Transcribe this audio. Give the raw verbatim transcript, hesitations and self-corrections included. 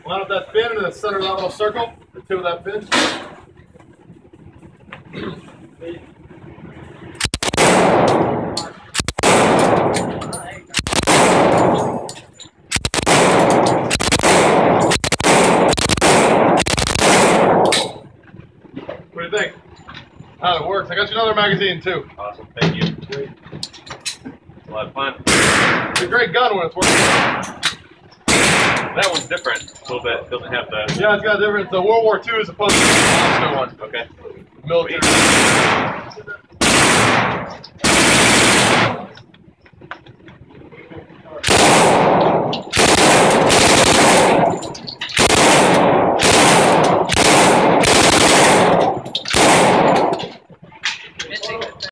Line up that pin in the center of that little circle, the tip of that pin. What do you think? How it works. I got you another magazine too. Awesome, thank you. Great. It's a lot of fun. It's a great gun when it's working. That one's different a little bit. It doesn't have the... Yeah, it's got a difference. The World War Two as opposed to the Moscow one. Okay. Military.